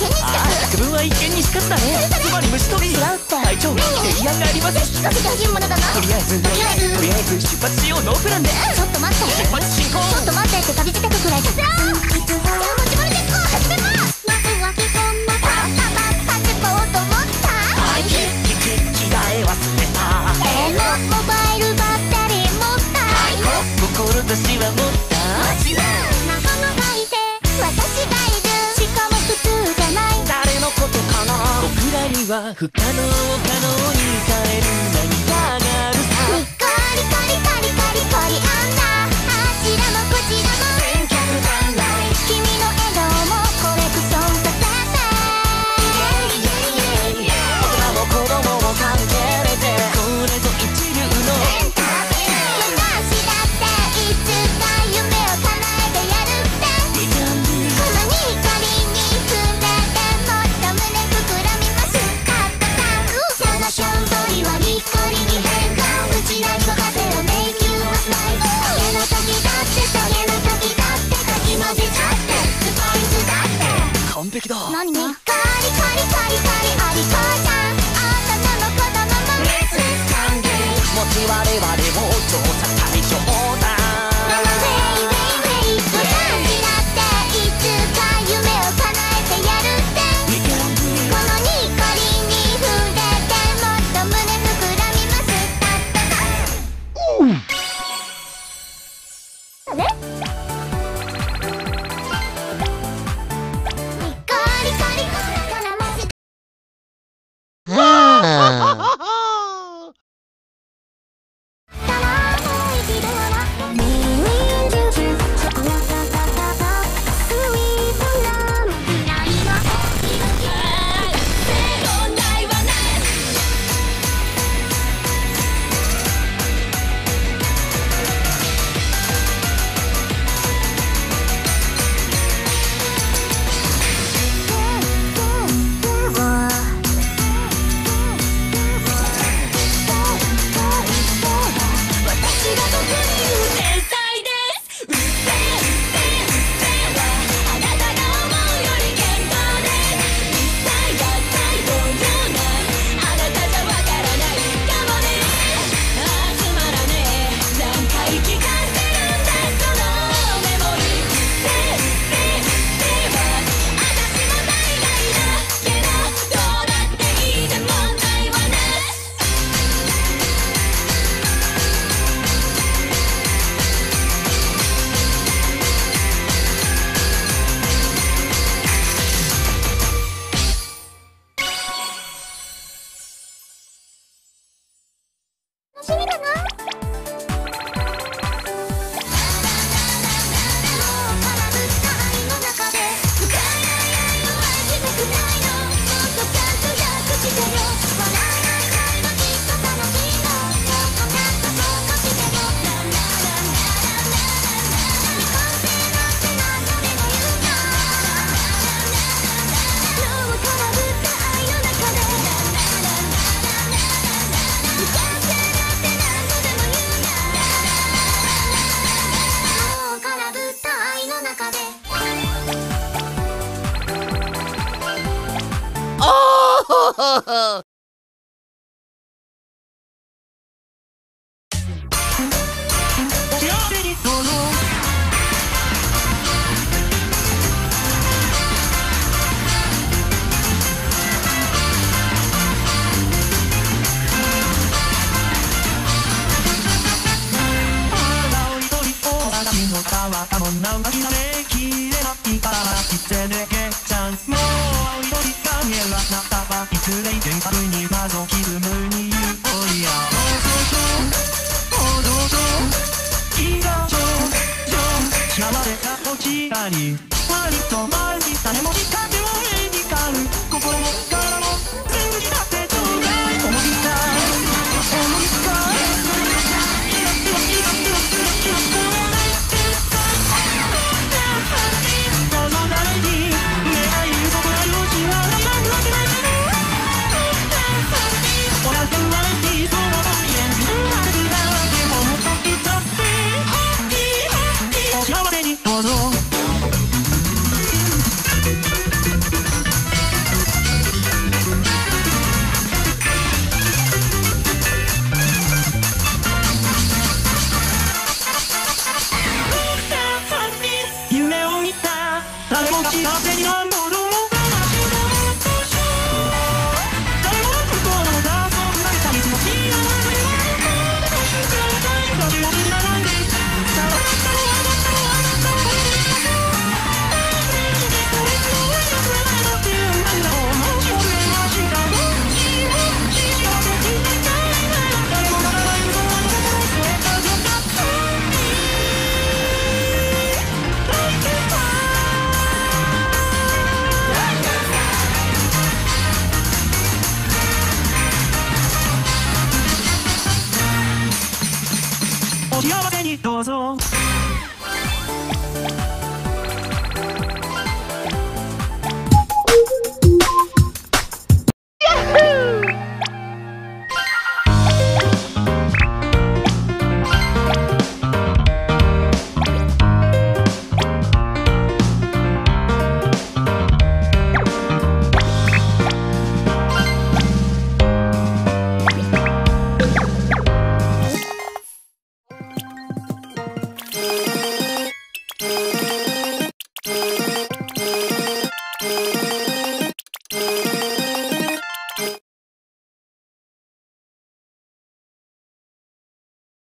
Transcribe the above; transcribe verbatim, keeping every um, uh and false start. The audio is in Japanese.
作文は一見にしかずだね。つまり虫取り。隊長、提案があります。 聞かせてほしいものだな。 とりあえずとりあえずとりあえず出発しよう。ノープランで。 ちょっと待って。 出発進行。 ちょっと待ってって旅支度くらいさせろ。じゃあ持ち物結構始めます。まずは基本のパッパパッパってこうと思った。 はい着替え忘れた。 えのモバイルバッテリー持った。 はい志は持った。 仲間がいて私がいる。しかも普通じゃない。 誰のことかな。僕らには不可能を可能に変える何かがあるさ。 にっこりコリコリコリコリあんだ。あちらもこちらも千客万来。 君の笑顔もコレクションさせて。 大人も子供も関係れてこれぞ一流のエンターテインメント。 私だっていつか夢を叶えてやるって。このニコリに触れてもっと胸膨らみますかったか。そのしょんぼりはニコリに変換。うちらに任せろ迷宮はスマイル。影の時だって影の時だってかき混ぜちゃってスパイスだって。 完璧だ。 何ニッコリコリコリコリお利口ちゃん。大人も子供もレッツ歓迎。もち我々も調査対象だ。 ママウェイウェイウェイ。私だっていつか夢を叶えてやるって。このニコリに触れてもっと胸膨らみますたったか。あれニコリコリからマジたらもう一度はミージュースチョコレートスイートラム未来の時々問題はない。私が特に言う天才です。うっせえうっせえうっせえはあなたが思うより健康で一切合切同様なあなたじゃわからないかもね。ああつまらねえ何回聞かせるんだそのメモリー。うっせえうっせえうっせえは私も大概だけどどうだっていいじゃ問題はない。楽しみだな。もう空ぶった愛の中で深い愛を愛したくないの。もっとちゃんと訳してよ。笑わない愛のきっと楽しいの。ちょっとなんかそうしてよ。ランラランラランラランララ未完成なんて何度でも言うの。もう空ぶった愛の中でランラランラランラランララ未完成なんて何度でも言うの。もう空ぶった愛の中でおお。 幸せなこちらに割と前に種も光